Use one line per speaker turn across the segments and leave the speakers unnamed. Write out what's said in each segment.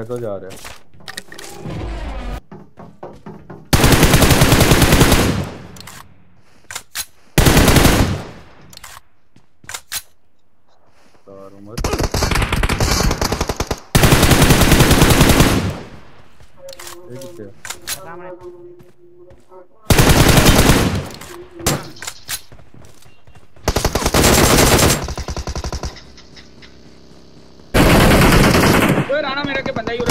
निकल जा रहा है। उमर
राणा मेरे के बंदा ही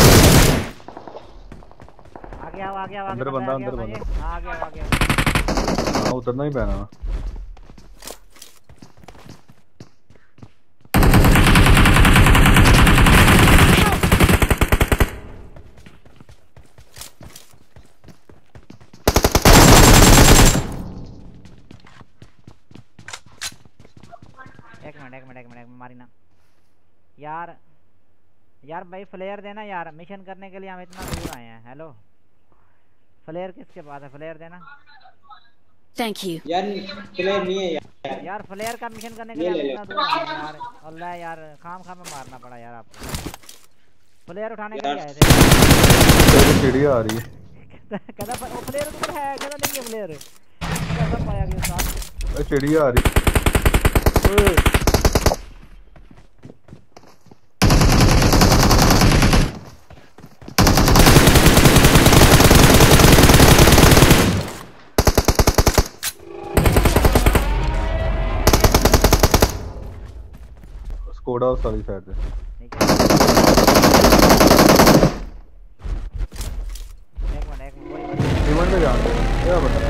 आ गया
अंदर बंदा
आ गया
हाँ उतरना ही पैना।
एक मिनट मारी ना यार भाई फ्लेयर देना यार, मिशन करने के लिए हम इतना दूर आए हैं। हेलो फ्लेयर किसके पास है? फ्लेयर देना।
थैंक यू
यार फ्लेयर नहीं है
यार फ्लेयर का मिशन करने के लिए हम इतना दूर आए हैं यार। अल्लाह यार खाम में मारना पड़ा यार आपको। फ्लेयर उठाने के लिए आए थे।
चिड़ी आ रही है।
कहता वो फ्लेयर ऊपर है, कहता नहीं है फ्लेयर। कैसा पाया गया साथ?
चिड़ी आ रही। स्कोडा उस वाली साइड पे।
एक मिनट
इवेंट में जाना क्या बता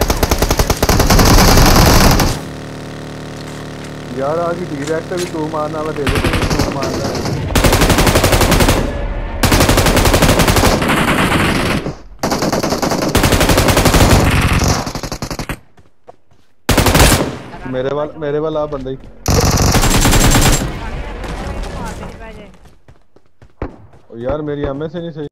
यार। आज ही डायरेक्ट भी तू मारना मैं दे दे तू मारना है। मेरे वाला बंदा ही यार मेरी एमएस से नहीं सही।